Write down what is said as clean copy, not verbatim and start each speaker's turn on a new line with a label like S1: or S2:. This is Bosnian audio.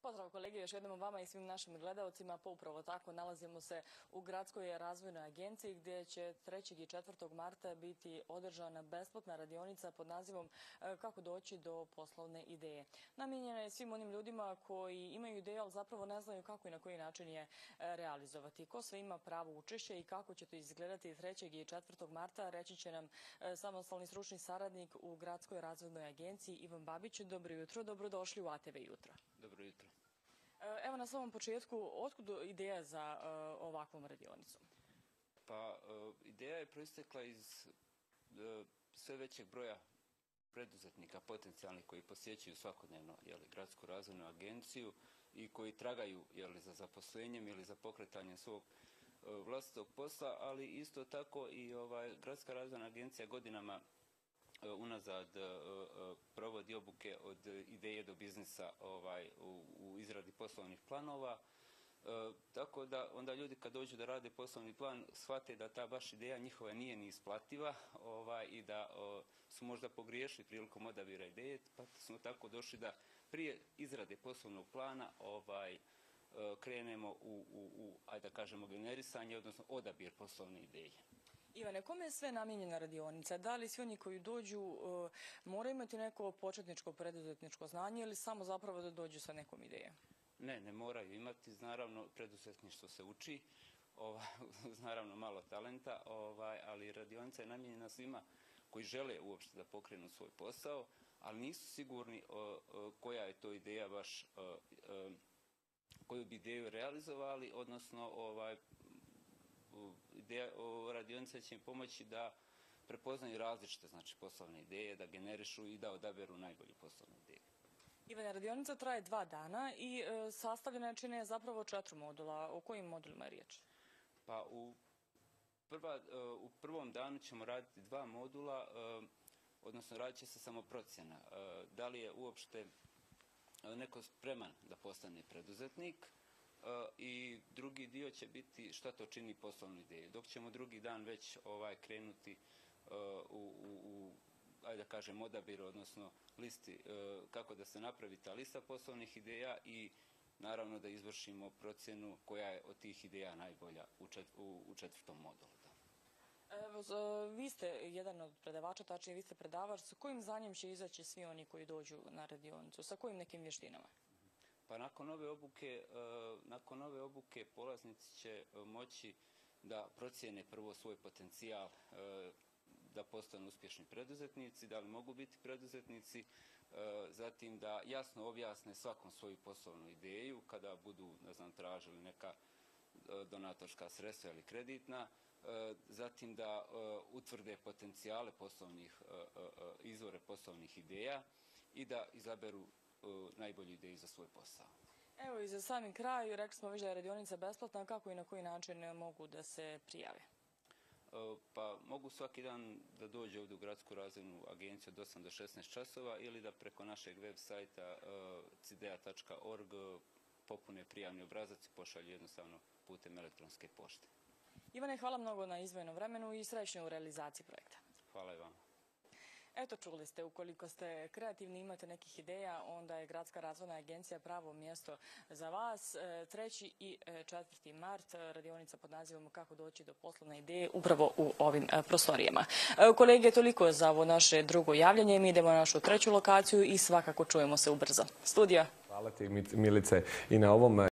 S1: Pozdrav kolege, još jednom vama i svim našim gledalcima. Pa upravo tako nalazimo se u Gradskoj razvojnoj agenciji gdje će 3. i 4. marta biti održana besplatna radionica pod nazivom Kako doći do poslovne ideje. Namijenjena je svim onim ljudima koji imaju ideju, ali zapravo ne znaju kako i na koji način je realizovati. Ko sve ima pravo učešće i kako će to izgledati 3. i 4. marta, reći će nam samostalni stručni saradnik u Gradskoj razvojnoj agenciji Ivan Babić. Dobro jutro, dobrodošli u ATV Jutro.
S2: Dobro jutro.
S1: Evo na samom početku, otkud ideja za ovakvom radionicom?
S2: Pa ideja je proistekla iz sve većeg broja preduzetnika potencijalnih koji posjećuju svakodnevno Gradsku razvojnu agenciju i koji tragaju za zaposlenjem ili za pokretanjem svog vlastitog posla, ali isto tako i Gradska razvojna agencija godinama unazad provodi obuke od ideje do biznisa u izradi poslovnih planova. Tako da onda ljudi kad dođu da rade poslovni plan shvate da ta baš ideja njihova nije ni isplativa i da su možda pogriješili prilikom odabira ideje, pa smo tako došli da prije izrade poslovnog plana krenemo ajde da kažemo, generisanje, odnosno odabir poslovne ideje.
S1: Ivane, kome je sve namijenjena radionica? Da li svi oni koji dođu moraju imati neko početničko preduzetničko znanje ili samo zapravo da dođu sa nekom idejom?
S2: Ne moraju imati. Naravno, preduzetništvo se uči, uz naravno malo talenta, ali radionica je namijenjena svima koji žele uopšte da pokrenu svoj posao, ali nisu sigurni koja je to ideja baš, koju bi ideju realizovali, odnosno radionica će im pomoći da prepoznaju različite poslovne ideje, da generišu i da odaberu najbolju poslovnu ideju.
S1: Ivane, radionica traje 2 dana i sastavljena čine zapravo 4 modula. O kojim modulima je riječ?
S2: Pa u prvom danu ćemo raditi 2 modula, odnosno radit će se samo procjena. Da li je uopšte neko spreman da postane preduzetnik, i drugi dio će biti šta to čini poslovnu ideju. Dok ćemo drugi dan već krenuti u ajde da kažem, odabiru, odnosno listi kako da se napravi ta lista poslovnih ideja i naravno da izvršimo procjenu koja je od tih ideja najbolja u 4. modulu.
S1: Evo, vi ste jedan od predavača, tačnije vi ste predavač. Sa kojim znanjem će izaći svi oni koji dođu na radionicu? Sa kojim nekim vještinama?
S2: Pa nakon ove obuke polaznici će moći da procijene prvo svoj potencijal, da postanu uspješni preduzetnici, da li mogu biti preduzetnici, zatim da jasno objasne svakom svoju poslovnu ideju kada budu, tražili neka donatorska sredstva ili kreditna, zatim da utvrde potencijale izvore poslovnih ideja i da izaberu najbolju ideju za svoj posao.
S1: Evo i za sami kraj, rekli smo već da je radionica besplatna, kako i na koji način mogu da se prijave?
S2: Pa mogu svaki dan da dođe ovdje u Gradsku razvojnu agenciju od 8 do 16 časova ili da preko našeg web sajta cidea.org popune prijavni obrazac i pošalju jednostavno putem elektronske pošte.
S1: Ivane, hvala mnogo na izdvojenom vremenu i srećno u realizaciji projekta.
S2: Hvala i vama.
S1: Eto, čuli ste, ukoliko ste kreativni, imate nekih ideja, onda je Gradska razvojna agencija pravo mjesto za vas. 3. i 4. mart, radionica pod nazivom Kako doći do poslovne ideje, upravo u ovim prostorijama. Kolege, toliko za ovo naše drugo javljanje. Mi idemo na našu 3. lokaciju i svakako čujemo se ubrzo. Studio.
S3: Hvala ti, Milice, i na ovom